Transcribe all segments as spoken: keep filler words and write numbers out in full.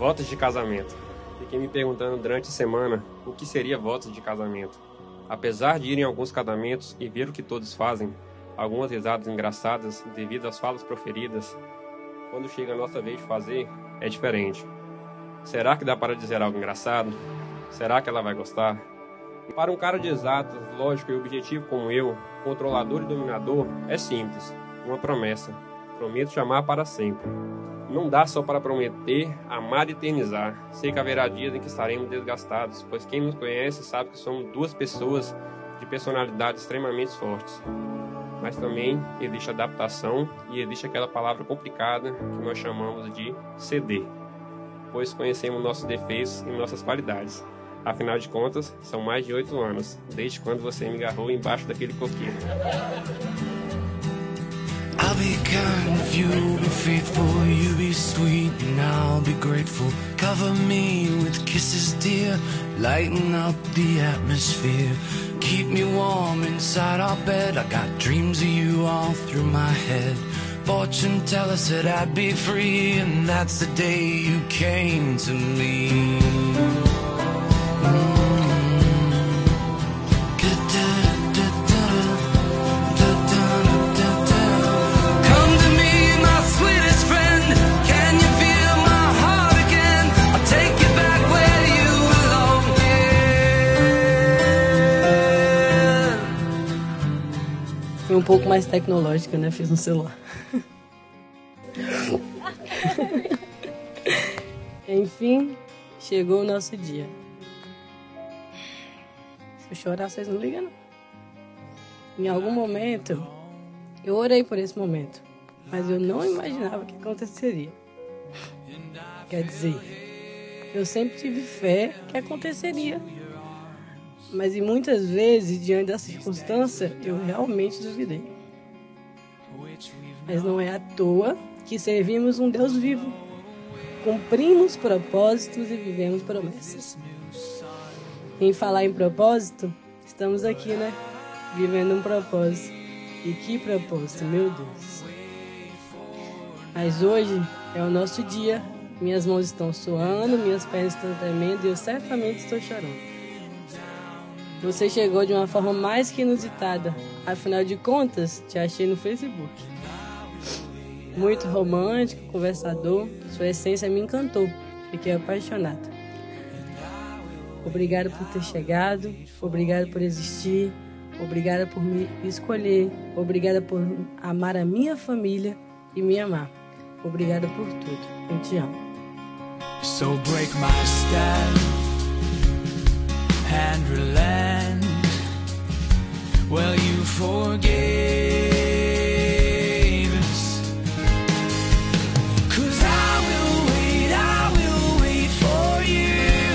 Votos de casamento. Fiquei me perguntando durante a semana o que seria votos de casamento. Apesar de ir em alguns casamentos e ver o que todos fazem, algumas risadas engraçadas devido às falas proferidas, quando chega a nossa vez de fazer, é diferente. Será que dá para dizer algo engraçado? Será que ela vai gostar? E para um cara de exatas, lógico e objetivo como eu, controlador e dominador, é simples, uma promessa. Prometo te amar para sempre. Não dá só para prometer, amar e eternizar. Sei que haverá dias em que estaremos desgastados, pois quem nos conhece sabe que somos duas pessoas de personalidades extremamente fortes. Mas também existe adaptação e existe aquela palavra complicada que nós chamamos de ceder, pois conhecemos nossos defeitos e nossas qualidades. Afinal de contas, são mais de oito anos, desde quando você me agarrou embaixo daquele coqueiro. I'll be kind if you be faithful, you be sweet and I'll be grateful. Cover me with kisses dear, lighten up the atmosphere. Keep me warm inside our bed, I got dreams of you all through my head. Fortune tell us that I'd be free, and that's the day you came to me. Foi um pouco mais tecnológica, né? Fiz no celular. Enfim, chegou o nosso dia. Se eu chorar, vocês não ligam, não. Em algum momento, eu orei por esse momento, mas eu não imaginava que aconteceria. Quer dizer, eu sempre tive fé que aconteceria. Mas e muitas vezes, diante da circunstância, eu realmente duvidei. Mas não é à toa que servimos um Deus vivo. Cumprimos propósitos e vivemos promessas. Em falar em propósito, estamos aqui, né? Vivendo um propósito. E que propósito, meu Deus. Mas hoje é o nosso dia. Minhas mãos estão suando, minhas pernas estão tremendo e eu certamente estou chorando. Você chegou de uma forma mais que inusitada. Afinal de contas, te achei no Facebook. Muito romântico, conversador. Sua essência me encantou. Fiquei apaixonada. Obrigada por ter chegado. Obrigada por existir. Obrigada por me escolher. Obrigada por amar a minha família e me amar. Obrigada por tudo. Eu te amo. So break my step and relent. Well, you forgave us. 'Cause I will wait, I will wait for you.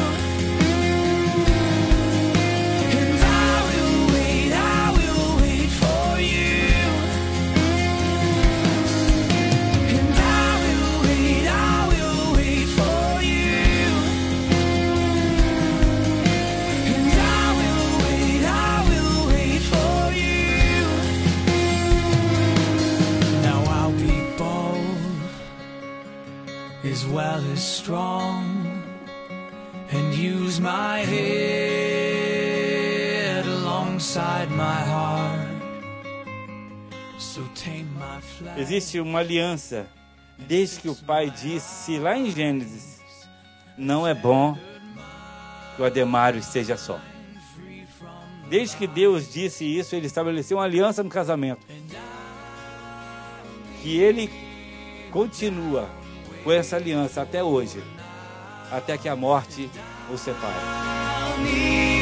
And I will wait, I will wait for you. And I will wait, I will wait for you. And I will wait, I will wait for you. Now I'll be bold as well as strong, and use my head alongside my heart. So tame my flesh. Existe uma aliança, desde que o Pai disse lá em Gênesis: não é bom que o Ademário esteja só. Desde que Deus disse isso, Ele estabeleceu uma aliança no casamento, que Ele continua com essa aliança até hoje, até que a morte os separe.